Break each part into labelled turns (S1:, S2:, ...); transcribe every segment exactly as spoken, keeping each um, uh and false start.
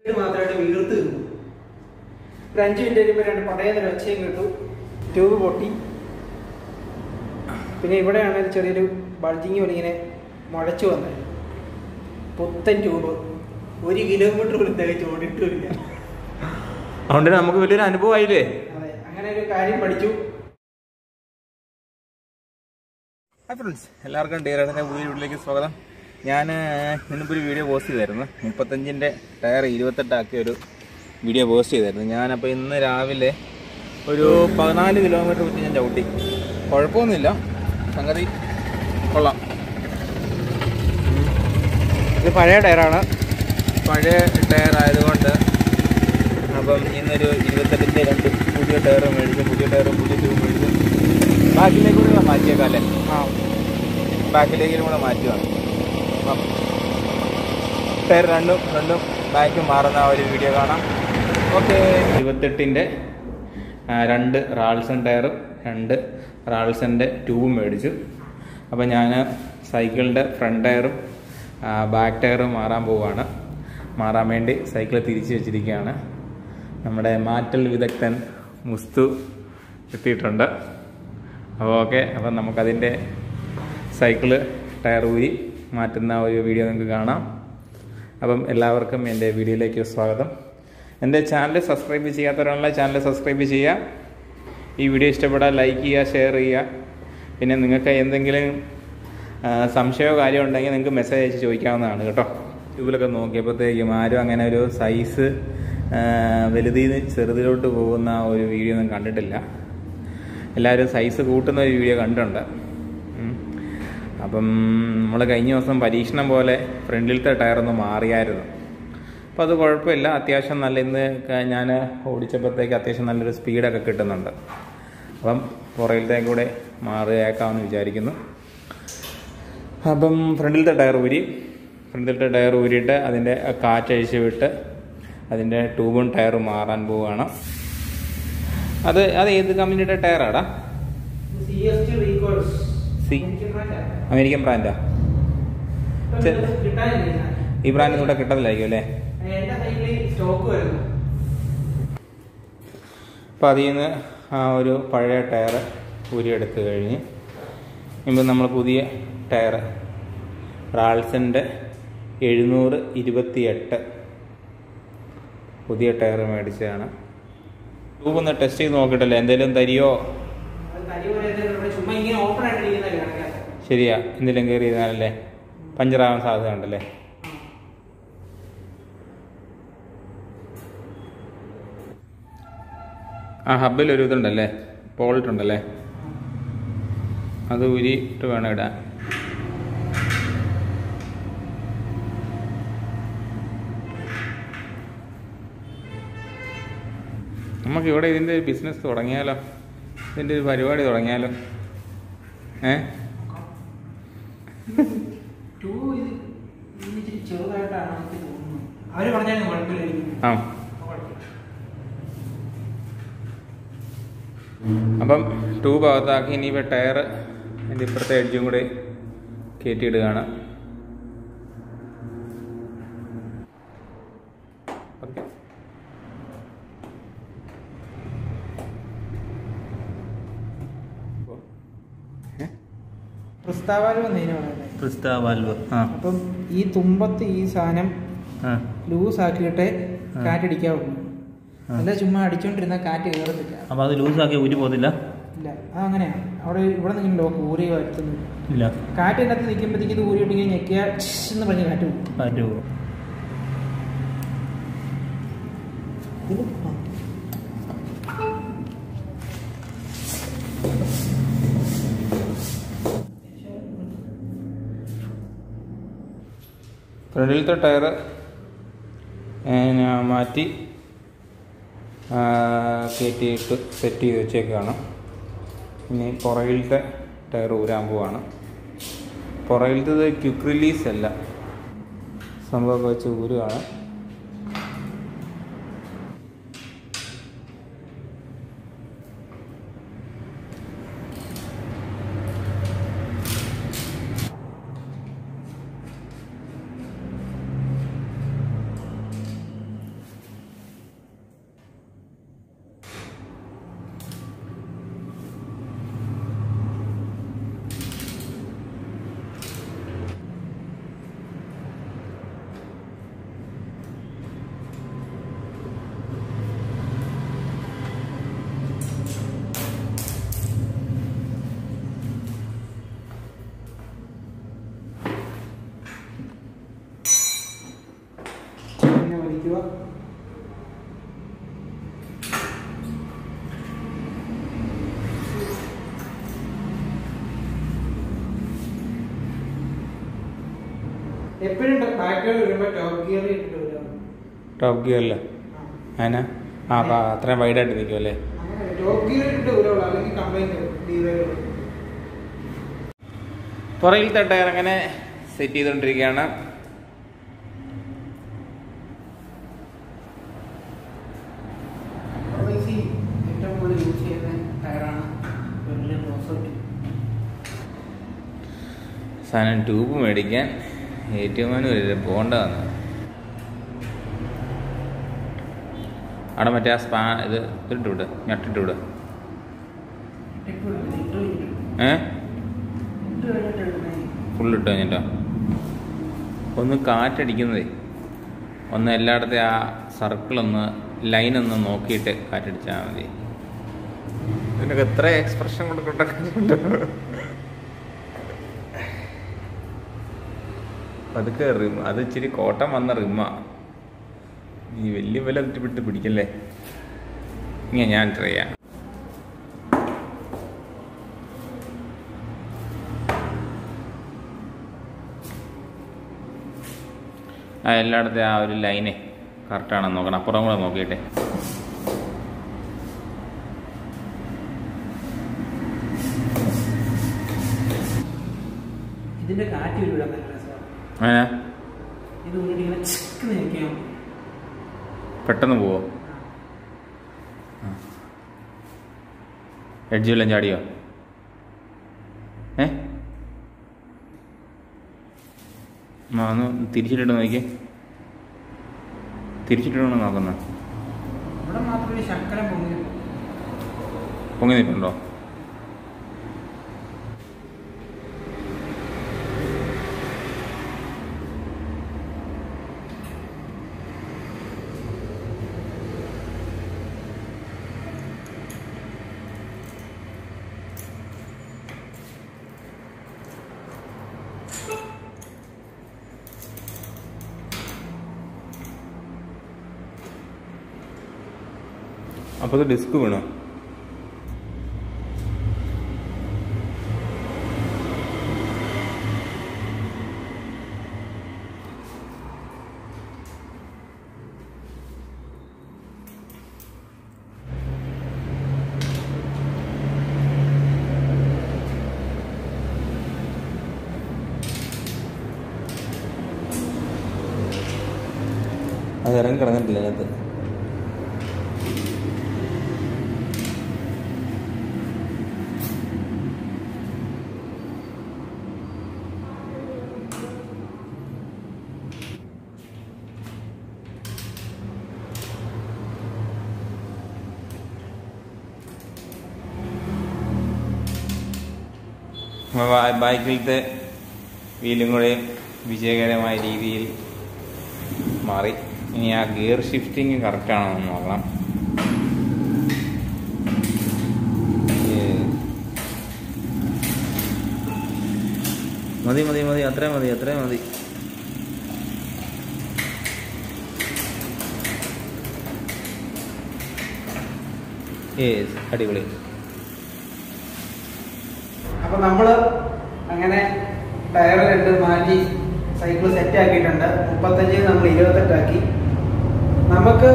S1: മാത്രമായിട്ട് വീർത്ത് നിന്നു. ഒരു അഞ്ച് മിനിറ്റ് കഴിയുമ്പോൾ രണ്ട് പടയുന്നൊരു ഒച്ചയും കിട്ടു. ട്യൂബ് പൊട്ടി. പിന്നെ ഇവിടെയാണ് ചെറിയൊരു ബൾജിങ് പോലെ ഇങ്ങനെ മുഴച്ചു വന്നത്. പുത്തൻ ട്യൂബ് ഒരു കിലോമീറ്റർ പോലും തികച്ച് ഓടിയിട്ടില്ല.
S2: അതുകൊണ്ട് നമുക്ക് വലിയൊരു അനുഭവമായില്ലേ?
S1: അതെ, അങ്ങനെ ഒരു കാര്യം പഠിച്ചു.
S2: ഹായ് ഫ്രണ്ട്സ്, എല്ലാവർക്കും ഡീറേഡിൻ്റെ പുതിയ വീട്ടിലേക്ക് സ്വാഗതം. ഞാൻ മുൻപ് ഒരു വീഡിയോ പോസ്റ്റ് ചെയ്തായിരുന്നു. മുപ്പത്തഞ്ചിൻ്റെ ടയർ ഇരുപത്തെട്ടാക്കിയ ഒരു വീഡിയോ പോസ്റ്റ് ചെയ്തായിരുന്നു. ഞാനപ്പോൾ ഇന്ന് രാവിലെ ഒരു പതിനാല് കിലോമീറ്റർ വെച്ച് ഞാൻ ചവിട്ടി. കുഴപ്പമൊന്നുമില്ല, സംഗതി കൊള്ളാം.
S1: ഇത് പഴയ ടയറാണ്.
S2: പഴയ ടയർ ആയതുകൊണ്ട് അപ്പം ഇന്നൊരു ഇരുപത്തെട്ടിൻ്റെ രണ്ട് പുതിയ ടയർ മേടിച്ചു. പുതിയ ടയറും പുതിയ ട്യൂബ് മേടിച്ചു. ബാക്കിലേക്ക് കൂടെ മാറ്റിയേക്കാല്ലേ?
S1: ആ,
S2: ബാക്കിലേക്കും കൂടെ മാറ്റുകയാണ്. അപ്പം ടയർ രണ്ടും രണ്ടും ബാക്ക് മാറുന്ന ആ ഒരു വീഡിയോ കാണാം. ഓക്കെ. ഇരുപത്തെട്ടിൻ്റെ രണ്ട് റാൾസൺ ടയറും രണ്ട് റാൾസൻ്റെ ട്യൂബും മേടിച്ചു. അപ്പം ഞാൻ സൈക്കിളിൻ്റെ ഫ്രണ്ട് ടയറും ബാക്ക് ടയറും മാറാൻ പോവുകയാണ്. മാറാൻ വേണ്ടി സൈക്കിൾ തിരിച്ച് വെച്ചിരിക്കുകയാണ്. നമ്മുടെ മാറ്റൽ വിദഗ്ധൻ മുസ്തു എത്തിയിട്ടുണ്ട്. അപ്പോൾ ഓക്കെ, അപ്പം നമുക്കതിൻ്റെ സൈക്കിള് ടയർ ഊരി മാറ്റുന്ന ഒരു വീഡിയോ നിങ്ങൾക്ക് കാണാം. അപ്പം എല്ലാവർക്കും എൻ്റെ വീഡിയോയിലേക്ക് സ്വാഗതം. എൻ്റെ ചാനൽ സബ്സ്ക്രൈബ് ചെയ്യാത്തവരാണല്ലോ, ചാനൽ സബ്സ്ക്രൈബ് ചെയ്യുക. ഈ വീഡിയോ ഇഷ്ടപ്പെട്ടാൽ ലൈക്ക് ചെയ്യുക, ഷെയർ ചെയ്യുക. പിന്നെ നിങ്ങൾക്ക് എന്തെങ്കിലും സംശയമോ കാര്യം ഉണ്ടെങ്കിൽ നിങ്ങൾക്ക് മെസ്സേജ് അയച്ച് ചോദിക്കാവുന്നതാണ് കേട്ടോ. ട്യൂബിലൊക്കെ നോക്കിയപ്പോഴത്തേക്കും ആരും അങ്ങനെ ഒരു സൈസ് വലുതിൽ നിന്ന് ചെറുതിലോട്ട് പോകുന്ന ഒരു വീഡിയോ ഒന്നും കണ്ടിട്ടില്ല. എല്ലാവരും സൈസ് കൂട്ടുന്ന ഒരു വീഡിയോ കണ്ടിട്ടുണ്ട്. അപ്പം നമ്മൾ കഴിഞ്ഞ ദിവസം പരീക്ഷണം പോലെ ഫ്രണ്ടിലത്തെ ടയറൊന്ന് മാറിയായിരുന്നു. അപ്പോൾ അത് കുഴപ്പമില്ല, അത്യാവശ്യം നല്ല ഇന്ന് ഞാൻ ഓടിച്ചപ്പോഴത്തേക്ക് അത്യാവശ്യം നല്ലൊരു സ്പീഡൊക്കെ കിട്ടുന്നുണ്ട്. അപ്പം പുറകിലത്തേക്ക് കൂടെ മാറിയേക്കാമെന്ന് വിചാരിക്കുന്നു. അപ്പം ഫ്രണ്ടിലത്തെ ടയർ ഊരി ഫ്രണ്ടിലത്തെ ടയർ ഊരിയിട്ട് അതിൻ്റെ കാറ്റഴിച്ച് വിട്ട് അതിൻ്റെ ട്യൂബും ടയറും മാറാൻ പോവുകയാണ്. അത് അത് ഏത് കമ്പനിയുടെ ടയറാടാ? C American ബ്രാൻഡാ? ഈ ബ്രാൻഡ് ഇവിടെ കിട്ടത്തില്ലായിരിക്കും അല്ലേ? അപ്പം അതിൽ നിന്ന് ആ ഒരു പഴയ ടയർ ഊരിയെടുത്ത് കഴിഞ്ഞ് ഇപ്പം നമ്മൾ പുതിയ ടയർ റാൾസൻ്റെ എഴുന്നൂറ് ഇരുപത്തി എട്ട് പുതിയ ടയർ മേടിച്ചതാണ്. ട്യൂബ് ഒന്ന് ടെസ്റ്റ് ചെയ്ത് നോക്കിയിട്ടല്ലേ, എന്തെങ്കിലും തരിയോ? ശരിയാ, എന്തെങ്കിലും കയറി ഇരുന്നാലല്ലേ പഞ്ചറാവാൻ സാധ്യത ഉണ്ടല്ലേ? ആ ഹബിലൊരു ഇതുണ്ടല്ലേ, ബോൾട്ടുണ്ടല്ലേ, അത് ഉരിയിട്ട് വേണം ഇടാൻ. നമുക്കിവിടെ ഇതിൻ്റെ ബിസിനസ് തുടങ്ങിയാലോ? ഇതിൻ്റെ ഒരു പരിപാടി തുടങ്ങിയാലോ? ഏ ആ അപ്പം ട്യൂബ് അകത്താക്കി ഇനിയിപ്പോൾ ടയർ എൻ്റെ ഇപ്പുറത്തെ എഡ്ജും കൂടെ കയറ്റിയിടുകയാണ്. ഓക്കെ.
S1: വാൽവ്. അപ്പം ഈ തുമ്പത്ത് ഈ സാധനം ലൂസ് ആക്കിയിട്ടേ കാറ്റടിക്കാവൂ. അല്ല ചുമ്മാ അടിച്ചോണ്ടിരുന്ന കാറ്റ് കയറത്തില്ല.
S2: അപ്പൊ അത് ലൂസാക്കി ഊരി പോകുന്നില്ല?
S1: ഇല്ല, അത് അങ്ങനെയാണ്. അവിടെ ഇവിടെ നിൽക്കുന്ന ലോക്ക് ഊരി വരുത്തുന്നില്ല.
S2: ഇല്ല,
S1: കാറ്റ് അതിനകത്ത് നിൽക്കുമ്പോഴത്തേക്ക് ഇത് ഊരിയിട്ട് ഇങ്ങനെ ഞെക്കിയ എന്ന് പറഞ്ഞ് കാറ്റ് പോകും.
S2: കാറ്റ് പോകും. ഫ്രണ്ടിലത്തെ ടയർ മാറ്റി കയറ്റിയിട്ട് സെറ്റ് ചെയ്ത് വെച്ചേക്കാണ്. ഇനി പുറകിലത്തെ ടയർ ഊരാൻ പോവാണ്. പുറകിലത്തത് ക്വിക്ക് റിലീസ് അല്ല, സംഭവമൊക്കെ വെച്ച് ഊരുകയാണ്.
S1: ഒഴിക്കുക. എപ്പോഴും ബാക്കുകൾ വരുമ്പോൾ ടോപ്പ് ഗിയറിൽ ഇട്ടിട്ട് വരാം.
S2: ടോപ്പ് ഗിയറിൽ അതിനാ ആ അപ്പം അത്രയും വൈഡായിട്ട് നിൽക്കും അല്ലേ?
S1: ടോപ്പ് ഗിയറിൽ ഇട്ടിട്ട് വരുള്ളൂ, അല്ലെങ്കിൽ കംപ്ലൈൻറ്റ് ഡീസൽ.
S2: പുറകിലത്തെ ടയർ അങ്ങനെ സെറ്റ് ചെയ്തുകൊണ്ടിരിക്കുകയാണ്.
S1: ഏറ്റവും കൂടുതൽ യൂസ് ചെയ്യുന്ന ടയറാണ്
S2: സാധനം. ട്യൂബ് മേടിക്കാൻ ഏറ്റവും വരെ പോകേണ്ടതാണ്. അവിടെ മറ്റേ ആ സ്പാ ഇത് ഇതിട്ട് വിട്, ഞട്ടിട്ട് വിട്. ഏ ഫുള്ളിട്ട് കഴിഞ്ഞിട്ടോ? ഒന്ന് കാറ്റടിക്കുന്നതേ, ഒന്ന് എല്ലായിടത്തെ ആ സർക്കിളൊന്ന് ലൈനൊന്ന് നോക്കിയിട്ട് കാറ്റടിച്ചാൽ മതി. ഇതിനൊക്കെ എത്ര എക്സ്പ്രഷൻ കൊടുക്കട്ടെ. അതൊക്കെ റിം, അത് ഇച്ചിരി കോട്ടം വന്ന റിമ്മ. ഈ വലിയ വില വിട്ട് പിടിക്കല്ലേ. ഇങ്ങനെ ഞാൻ ട്രൈ ചെയ്യാം. ആ എല്ലായിടത്തെ ആ ഒരു ലൈനെ കറക്റ്റാണെന്ന് നോക്കണം. അപ്പുറം കൂടെ നോക്കിയിട്ടെ.
S1: ഇതിന്റെ കാറ്റ് വരില്ല.
S2: പെട്ടെന്ന് പോവോ? എഡ്ജ് വല്ലതും ചാടിയോ? ഏ ഒന്ന് തിരിച്ചിട്ടിട്ട് നോക്കി. തിരിച്ചിട്ടിട്ടാണ് നോക്കുന്നത്. പൊങ്ങി നിൽക്കുന്നുണ്ടോ? അപ്പോൾ അത് ഡിസ്ക് വീണോ? അത് ഇറങ്ങി കിടന്നിട്ടില്ല അതിനകത്ത്. ബൈക്കിലത്തെ വീലും കൂടെ വിജയകരമായ രീതിയിൽ മാറി. ഇനി ആ ഗിയർ ഷിഫ്റ്റിങ് കറക്റ്റാണോ എന്ന് നോക്കണം. മതി മതി മതി അത്രയും മതി അത്രയും മതി. യേസ്, അടിപൊളി.
S1: അപ്പൊ നമ്മള് അങ്ങനെ ടയർ രണ്ട് മാറ്റി സൈക്കിൾ സെറ്റ് ആക്കിയിട്ടുണ്ട്. മുപ്പത്തഞ്ചിന് നമ്മൾ ഇരുപത്തെട്ടാക്കി. നമുക്ക്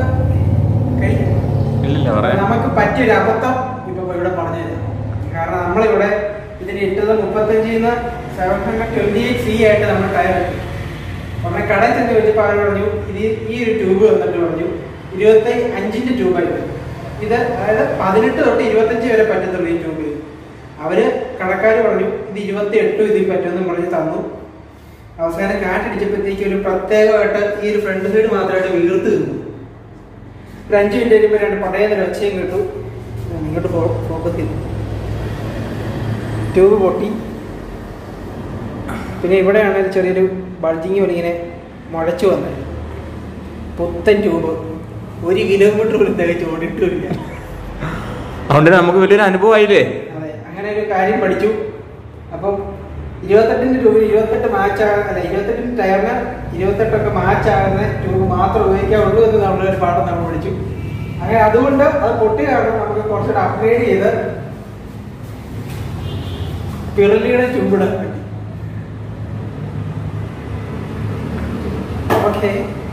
S1: നമുക്ക് പറ്റിയൊരു അബദ്ധം ഇപ്പൊ ഇവിടെ പറഞ്ഞു തരാം. കാരണം നമ്മളിവിടെ ഇതിന് ഇട്ടത് മുപ്പത്തഞ്ചിന്ന് seven hundred twenty eight C ആയിട്ട് നമ്മൾ ടയർ ഇട്ടു. ഉടനെ കടയിൽ ചെന്ന് ചോദിച്ചപ്പോൾ അവർ പറഞ്ഞു ഇത് ഈ ഒരു ട്യൂബ് വന്നിട്ട് പറഞ്ഞു ഇരുപത്തി അഞ്ചിന്റെ ട്യൂബായിട്ട്. ഇത് അതായത് പതിനെട്ട് തൊട്ട് ഇരുപത്തഞ്ച് വരെ പറ്റത്തുള്ളൂ ഈ ട്യൂബ്. അവര് കടക്കാർ പറഞ്ഞു ഇത് ഇരുപത്തി എട്ടും ഇതിൽ പറ്റുമെന്ന് പറഞ്ഞ് തന്നു. അവസാനം കാറ്റടിച്ചപ്പോഴത്തേക്ക് ഒരു പ്രത്യേകമായിട്ട് ഈ ഒരു ഫ്രണ്ട് സൈഡ് മാത്രമായിട്ട് വീർത്ത് നിന്നു. ഒരു അഞ്ച് മിനിറ്റ് കഴിയുമ്പോൾ രണ്ട് പടയുന്നൊരു ഒച്ചയും കിട്ടു. ഇങ്ങോട്ട് ഫോക്കസ് ചെയ്തു, ട്യൂബ് പൊട്ടി. പിന്നെ ഇവിടെയാണെങ്കിൽ ചെറിയൊരു ബൾജിങ് പോലെ ഇങ്ങനെ മുഴച്ചു വന്നത്. പുത്തൻ ട്യൂബ് ഒരു കിലോമീറ്റർ പോലും തികച്ച് ഓടിയിട്ടില്ല.
S2: അതുകൊണ്ട് നമുക്ക് വലിയൊരു അനുഭവമായില്ലേ.
S1: അതെ, അങ്ങനെ ഒരു കാര്യം പഠിച്ചു. അപ്പം ഇരുപത്തെട്ടിന്റെ ട്യൂബ് ഇരുപത്തെട്ട് മാച്ച് ആകുന്ന അല്ല ഇരുപത്തെട്ടിന്റെ ടയറിന് ഇരുപത്തെട്ടൊക്കെ മാച്ച് ആകുന്ന ട്യൂബ് മാത്രം ഉപയോഗിക്കാവുള്ളൂ എന്ന് നമ്മളൊരു പാഠം നമ്മൾ പഠിച്ചു. അങ്ങനെ അതുകൊണ്ട് അത് പൊട്ടി കാരണം നമുക്ക് കുറച്ചുകൂടെ അപ്ഗ്രേഡ് ചെയ്ത് പിറലിയുടെ ട്യൂബിടാൻ പറ്റി. ഓക്കെ,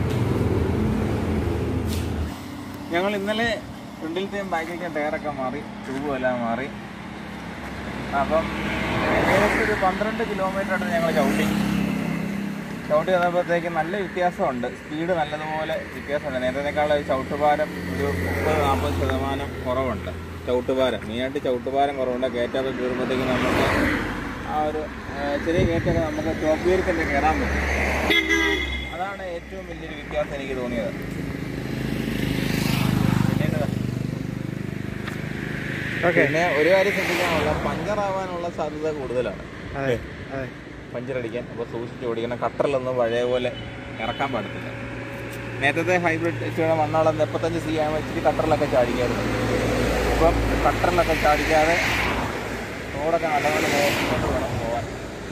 S2: ഞങ്ങൾ ഇന്നലെ ഫ്രണ്ടിലത്തെയും ബാക്കിലത്തെയും ടയറൊക്കെ മാറി, ട്യൂബും എല്ലാം മാറി. അപ്പം ഏകദേശം ഒരു പന്ത്രണ്ട് കിലോമീറ്റർ ആയിട്ട് ഞങ്ങൾ ചവിട്ടി ചവിട്ടി വന്നപ്പോഴത്തേക്ക് നല്ല വ്യത്യാസമുണ്ട്. സ്പീഡ് നല്ലതുപോലെ വ്യത്യാസമുണ്ട്. നേരത്തേക്കാൾ ചവിട്ടുഭാരം ഒരു മുപ്പത് നാൽപ്പത് ശതമാനം കുറവുണ്ട്. ചവിട്ടുഭാരം മെയിനായിട്ട് ചവിട്ടുഭാരം കുറവുണ്ട്. കയറ്റമൊക്കെ കയറുമ്പോഴത്തേക്ക് നമുക്ക് ആ ഒരു ചെറിയ കയറ്റമൊക്കെ നമുക്ക് ടോപ്പ് ഗിയറിൽ കയറാൻ പറ്റും. അതാണ് ഏറ്റവും വലിയൊരു വ്യത്യാസം എനിക്ക് തോന്നിയത്. പിന്നെ ഒരു കാര്യം ശ്രദ്ധിക്കാനുള്ള പഞ്ചറാവാനുള്ള സാധ്യത കൂടുതലാണ്. പഞ്ചറടിക്കാൻ അപ്പോൾ സൂക്ഷിച്ച് ഓടിക്കണം. കട്ടറിലൊന്നും പഴയ പോലെ ഇറക്കാൻ പാടത്തില്ല. നേരത്തെ ഹൈബ്രിഡ് ഇച്ചിരി വന്നോളം മുപ്പത്തഞ്ച് സി ആകുമ്പോൾ ഇച്ചിരി കട്ടറിലൊക്കെ ചാടിക്കായിരുന്നു. ഇപ്പം കട്ടറിലൊക്കെ ചാടിക്കാതെ റോഡൊക്കെ നല്ലപോലെ നോക്കിക്കൊണ്ട് വേണം പോകാൻ.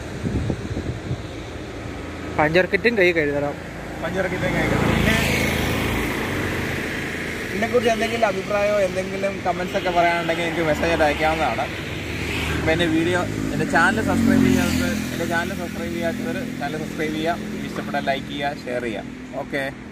S1: പഞ്ചർ കിറ്റും കൈ കഴുകണം.
S2: പഞ്ചർ കിറ്റും കൈ കഴുകണം. പിന്നെ ഇതിനെക്കുറിച്ച് എന്തെങ്കിലും അഭിപ്രായമോ എന്തെങ്കിലും കമൻസ് ഒക്കെ പറയാനുണ്ടെങ്കിൽ എനിക്ക് മെസ്സേജ് ആയിട്ട് അയക്കാവുന്നതാണ്. അപ്പോൾ എൻ്റെ വീഡിയോ എൻ്റെ ചാനൽ സബ്സ്ക്രൈബ് ചെയ്യാത്തത് എൻ്റെ ചാനൽ സബ്സ്ക്രൈബ് ചെയ്യാത്തവർ ചാനൽ സബ്സ്ക്രൈബ് ചെയ്യുക. ഇഷ്ടപ്പെട്ടാൽ ലൈക്ക് ചെയ്യുക, ഷെയർ ചെയ്യുക. ഓക്കെ.